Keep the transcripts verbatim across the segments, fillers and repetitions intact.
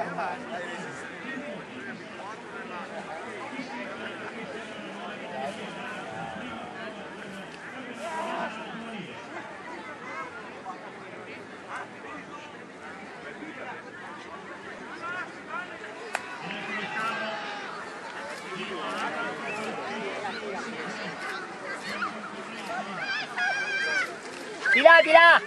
Di là, di là!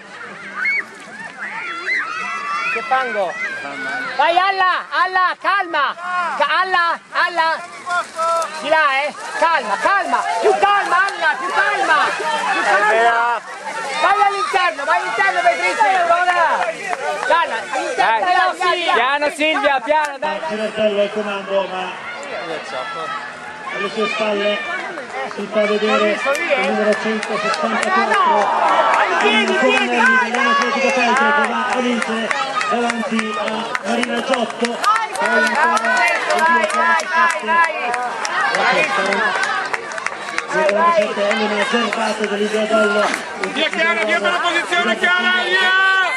Che fango! Vai Alla, Alla, calma! Alla, Alla! Di là, eh! Calma, calma! Più calma, Alla, più calma! Più calma! Vai all'interno, vai all'interno, Beatrice! Calma, all'interno! Piano Silvia, piano, dai! Cinartello al comando, ma alle sue spalle si fa vedere il numero centosessantaquattro. Piedi, piedi! Dell'Unione Atletica Feltre che va a vincere davanti a Marina Giotto. Poi ancora Vai, vai, vai, vai! quarantasette Elena Zervato dell'Idea Dollo. Via Chiara, via per la posizione Chiara, via!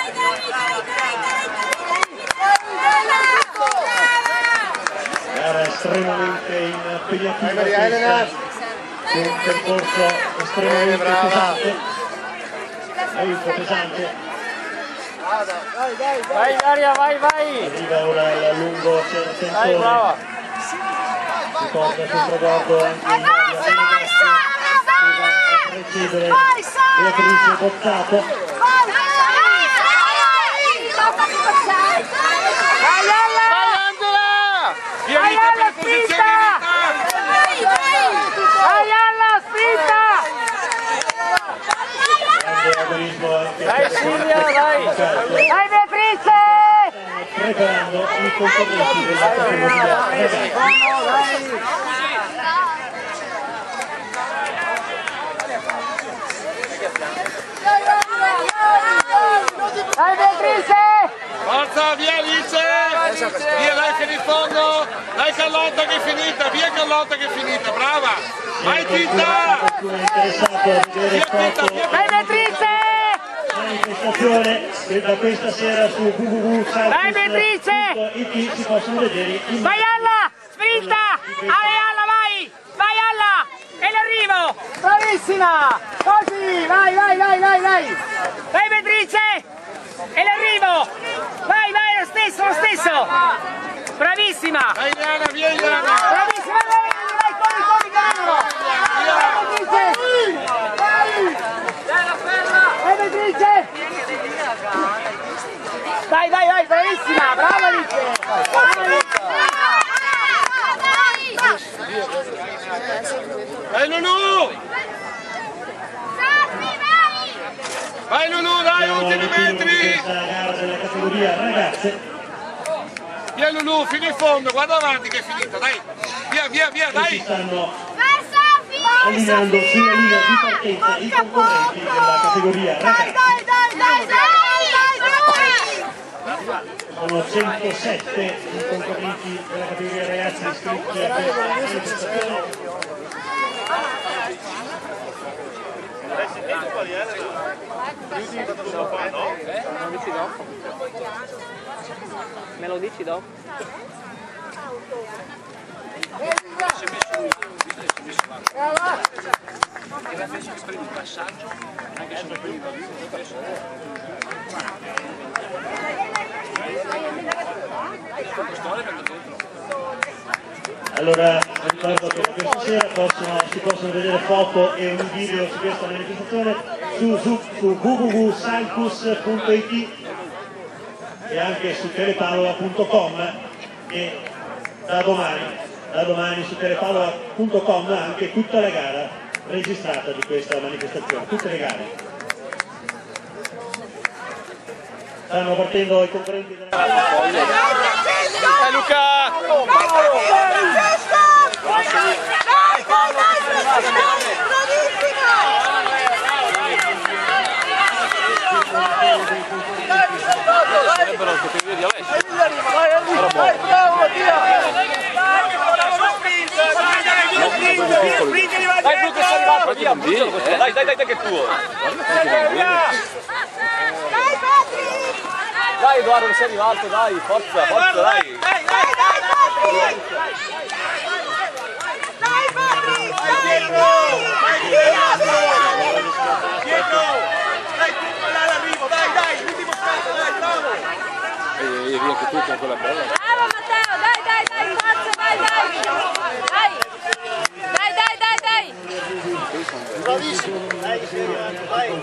Gara estremamente impegnativa questa, su un percorso estremamente pesante. Aiuto pesante. Vai Daria, vai, vai! Arriva ora il lungo tentone. Ricorda sul traguardo anche il precedere Beatrice Bozzato. Vai Alla! Vai Angela! Via Vai Rita per Alla, la posizione spinta! Vai Alla, spinta! Grande agonismo anche Vai Silvia, vai! Vai Beatrice! preparando i concorrenti della categoria ragazzi. Vai Beatrice! Forza, via Alice! Via dai fino in fondo! Dai Carlotta che è finita! Via Carlotta che è finita! Brava! Vai Titta! Qualcuno è interessato a vedere foto Vai Beatrice! manifestazione che da questa sera su w w w punto saltus punto i t si possono vedere in Vai Alla! Sprinta! Vai Alla, vai! Vai Alla! E l'arrivo! Bravissima! Così! Vai, vai, vai, vai, vai! Vai Beatrice! E l'arrivo! Vai, vai, lo stesso, lo stesso! Bravissima! Vai Iana, via Iana! Bravissima! Vai, vai, corri, corri, corri! Vai Beatrice! Vai! Vai Beatrice! Vai, vai, vai, bravissima! Brava Alice! Vai Lulu! Vai Lulu, dai, ultimi metri! questa gara della categoria ragazze. Via Lulu, fino in fondo, guarda avanti che è finita, dai! Via, via, via, Si dai! stanno allineando sulla linea di partenza i concorrenti della categoria ragazzi. Sono centosette i concorrenti della categoria ragazzi iscritti a questa manifestazione. Me lo dici dopo? Allora ricordo che questa sera possono, si possono vedere foto e un video su questa manifestazione su, su, su w w w punto saltus punto i t e anche su telepalola punto com, e da domani, da domani su telepalola punto com anche tutta la gara registrata di questa manifestazione, tutte le gare. Stanno partendo i concorrenti della... Dai Luca! Dai Luca, sei arrivato, via, dai, dai, dai, che è tuo! Vai dai Edoardo, sei arrivato, dai, forza, forza, dai. Dai, dai, dai, dai! Dai, Fabri! Dai, dai! Dietro! Dai, tu, là l'arrivo, dai, dai, l'ultimo scatto, dai, bravo! E via che tu con quella bella. Bravo Matteo, dai, dai, dai, forza, vai, dai! Dai! Dai, dai, dai, dai! Bravissimo! Dai, vai!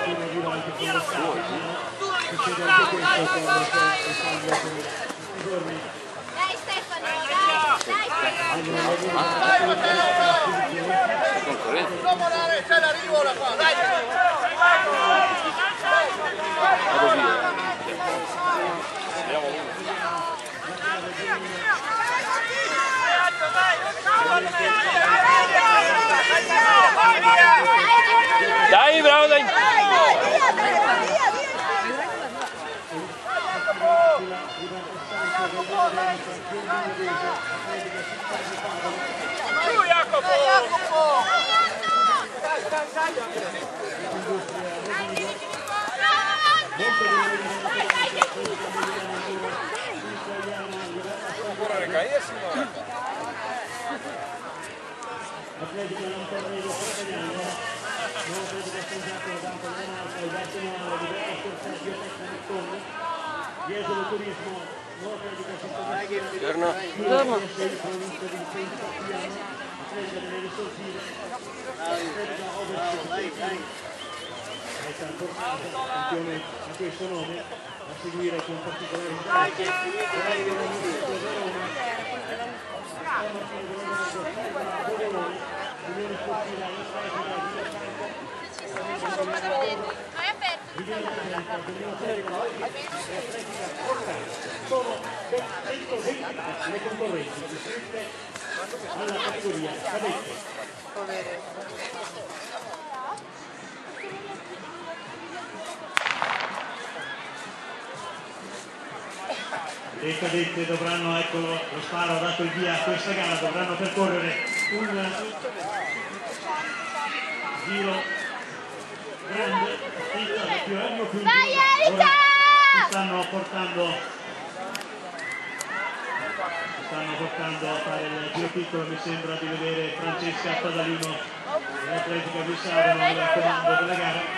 Dai Stefano, dai! Dai, Matteo! Non volare, c'è l'arrivo là qua, dai! Vado via. Dai, bravo, dai! Giù, Jacopo! Campione a questo nome, a seguire con particolare interesse Hai aperto? sono ben centoventi le concorrenti iscritte alla categoria cadette. Le cadette dovranno, ecco lo sparo ha dato il via a questa gara, dovranno percorrere un giro grande, attenta da più ergo più Vai Erika! si stanno portando si stanno portando a fare il giro piccolo, mi sembra di vedere Francesca Padalino dell'Atletica Vissaro al comando della gara.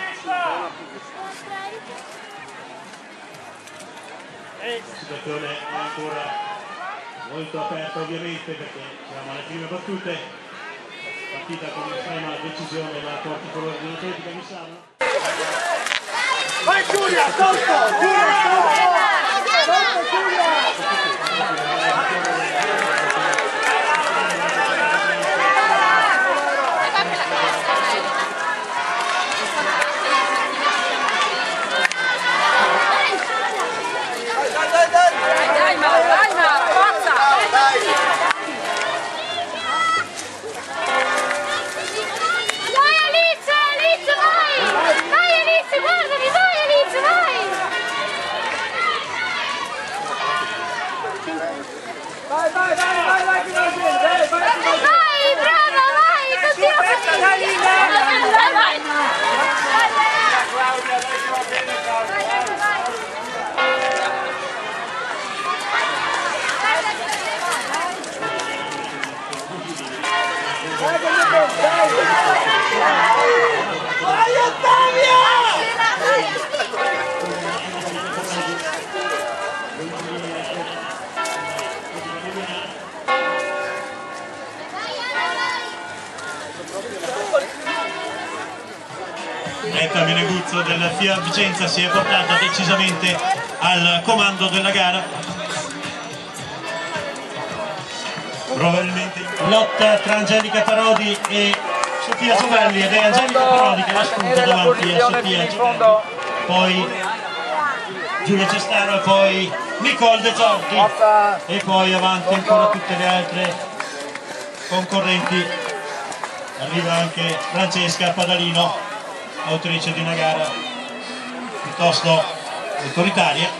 La situazione è ancora molto aperta ovviamente perché siamo alle prime battute, partita con estrema decisione da porti colori dell'Atletica Vissaro. Vai Giulia, sotto! Giulia, sotto! Sotto Giulia! Vai, vai, vai, vai, vai, vai, vai, Vai, brava, vai, continua così. Vai, vai, vai. Claudia, dai che va bene, Claudia. Vai Ottavia! Netta Meneguzzo del Fiat Vicenza si è portata decisamente al comando della gara. Probabilmente lotta tra Angelica Parodi e Sofia Giovelli, ed è Angelica Parodi che la spunta davanti a Sofia Giovelli, poi Giulia Cestaro e poi Nicole De Giorgi e poi avanti ancora tutte le altre concorrenti. Arriva anche Francesca Padalino, autrice di una gara piuttosto autoritaria.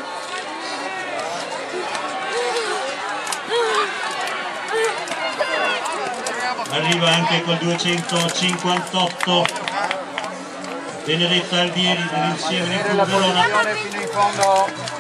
Arriva anche col duecentocinquantotto Benedetta Alvieri dell'insieme di Verona. Fino in fondo.